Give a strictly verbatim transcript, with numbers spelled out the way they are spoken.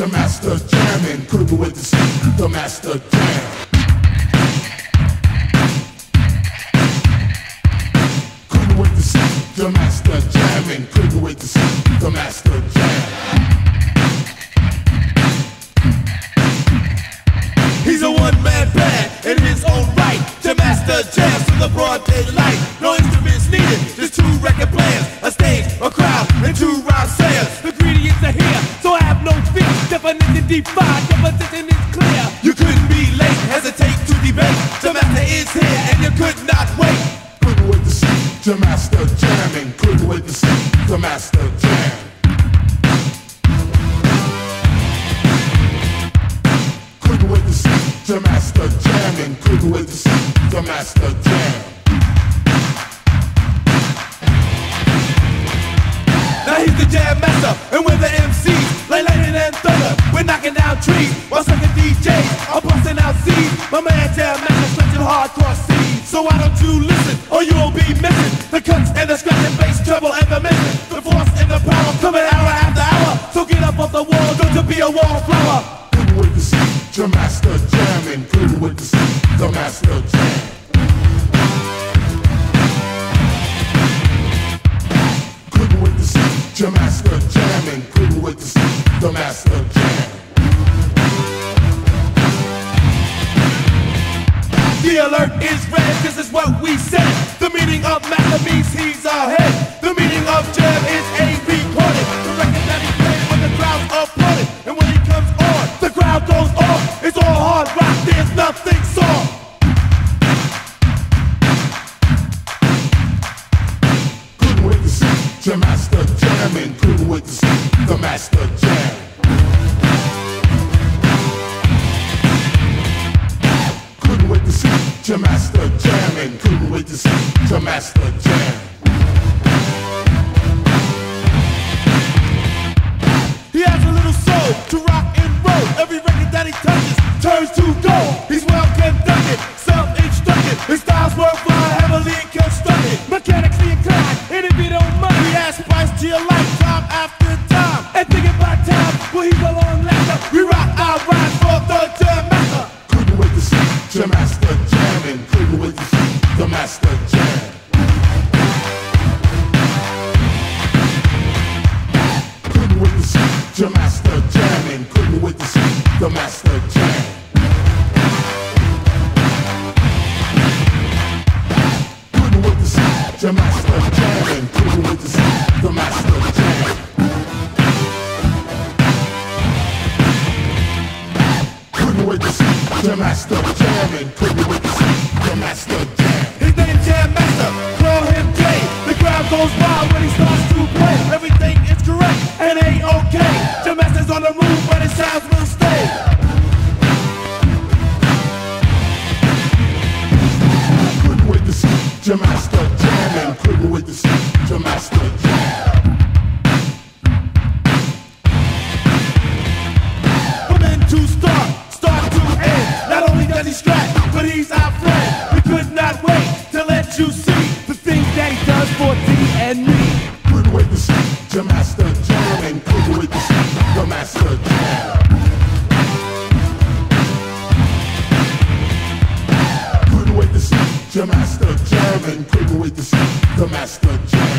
the master jamming. Couldn't wait to see the master jam. Couldn't wait to see the master jamming. Couldn't wait to see the master jam. He's a one-man band in his own right. To master jams to the broad daylight. No instruments needed, just two record players, a stage, a crowd, and two rhyme sayers. The ingredients are here, so I have no fear. Definition defined, your position is clear. You couldn't be late, hesitate to debate. The master is here, and you could not wait. Couldn't wait to see the master jamming. Couldn't wait to see the master jam. Couldn't wait to see the master jamming. Couldn't wait to see the master jam. Now he's the jam master, and we're the M Cs, like lightning and thunder. We're knocking down trees, while sucking D Js are busting out seeds. My man jam master stretching hardcore seeds. So why don't you listen, or you will be missing the cuts and the scratching bass, treble and the missing, the force and the power coming hour after hour. So get up off the wall, don't you be a wallflower. Couldn't wait to see the master jamming. Couldn't wait to see the master jam. Couldn't wait to see the master jamming. Couldn't wait to see the master jam. The alert is red, this is what we said. The meaning of master means he's ahead. The meaning of jam is a recorded. The record that he played when the crowd's applauded. And when he comes on, the crowd goes off. It's all hard rock, there's nothing soft. Couldn't wait to see the master jamming. Couldn't wait to see the master jam. Couldn't wait to see the master jamming. Couldn't wait to see the master jam. He has a little soul to rock and roll. Every record that he touches turns to gold. He's well conducted, self-instructed. His style's worthwhile, heavily constructed. Mechanically inclined, and if you don't mind, he adds spice to your life time after time. And thinking about time, well he's a long lasser. We rock our rhymes for the jam master. Couldn't wait to see the master jamming. Couldn't wait to see the master jam. Couldn't wait to see the master jamming. Couldn't wait to see the master jam. Couldn't wait to see the master jamming. Couldn't wait to see the master jam. Couldn't wait to see the master jamming. Couldn't wait to see the master jam. His name's Jam Master, call him Jay. The crowd goes wild when he starts to play. Everything is correct and ain't okay. Jam Master's on the move, but his sounds will stay. Couldn't wait to see the master jamming. Couldn't wait to see the master jam. From end to start, start to end. Not only does he scratch, but he's our friend. We could not wait to let you see the things that he does for T and me. Couldn't wait to see the master jamming. Couldn't wait to see the master jam. Couldn't wait to see the master jamming. Couldn't wait to see the master jam.